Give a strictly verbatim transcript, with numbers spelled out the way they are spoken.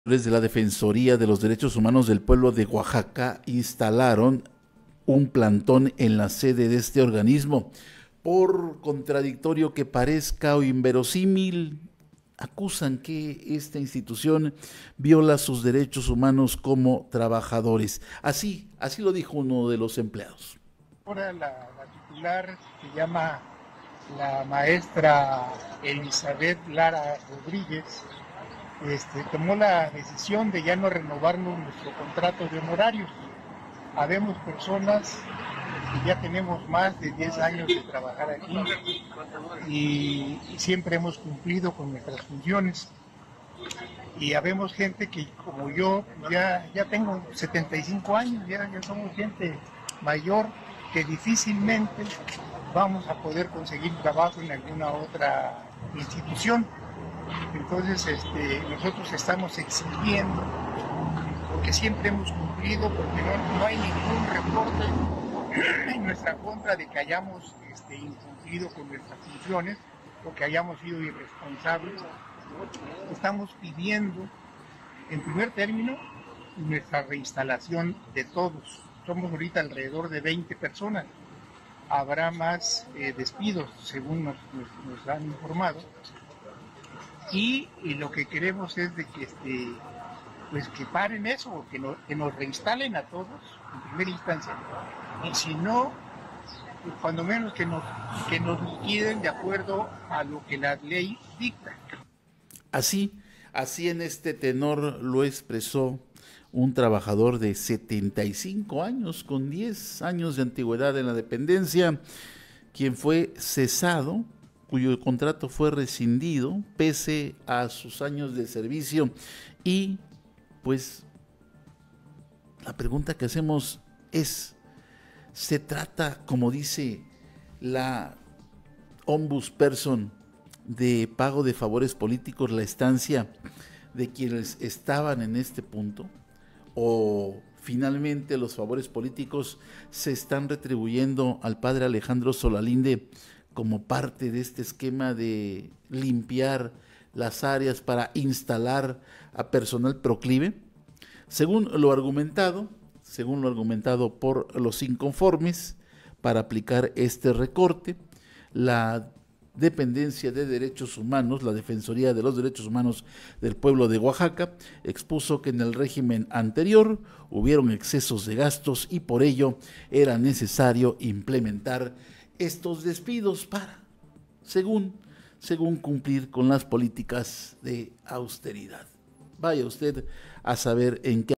De la Defensoría de los Derechos Humanos del Pueblo de Oaxaca instalaron un plantón en la sede de este organismo. Por contradictorio que parezca o inverosímil, acusan que esta institución viola sus derechos humanos como trabajadores. Así, así lo dijo uno de los empleados. Ahora la, la titular se llama la maestra Elizabeth Lara Rodríguez. Este, tomó la decisión de ya no renovarnos nuestro contrato de honorarios. Habemos personas que ya tenemos más de diez años de trabajar aquí y, y siempre hemos cumplido con nuestras funciones. Y habemos gente que, como yo, ya, ya tengo setenta y cinco años, ya, ya somos gente mayor que difícilmente vamos a poder conseguir trabajo en alguna otra institución. Entonces este, nosotros estamos exigiendo, porque siempre hemos cumplido, porque no, no hay ningún reporte en nuestra contra de que hayamos este, incumplido con nuestras funciones o que hayamos sido irresponsables. Estamos pidiendo, en primer término, nuestra reinstalación de todos. Somos ahorita alrededor de veinte personas. Habrá más eh, despidos, según nos, nos, nos han informado. Y, y lo que queremos es de que, este, pues que paren eso, que, no, que nos reinstalen a todos en primera instancia. Y si no, pues cuando menos que nos, que nos liquiden de acuerdo a lo que la ley dicta. Así, así en este tenor lo expresó un trabajador de setenta y cinco años, con diez años de antigüedad en la dependencia, quien fue cesado, cuyo contrato fue rescindido pese a sus años de servicio. Y pues la pregunta que hacemos es, ¿se trata, como dice la ombudsperson, de pago de favores políticos la estancia de quienes estaban en este punto? ¿O finalmente los favores políticos se están retribuyendo al padre Alejandro Solalinde como parte de este esquema de limpiar las áreas para instalar a personal proclive? Según lo argumentado, según lo argumentado por los inconformes, para aplicar este recorte, la Dependencia de Derechos Humanos, la Defensoría de los Derechos Humanos del Pueblo de Oaxaca, expuso que en el régimen anterior hubieron excesos de gastos y por ello era necesario implementar estos despidos para, según, según cumplir con las políticas de austeridad. Vaya usted a saber en qué